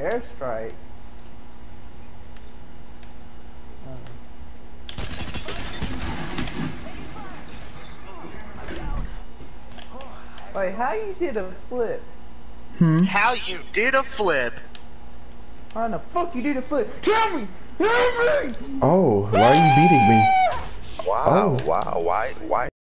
Airstrike. Wait, how you did a flip? How you did a flip? How the fuck you did a flip? Kill me! Kill me! Oh, why are you beating me? Wow, Oh. wow, why?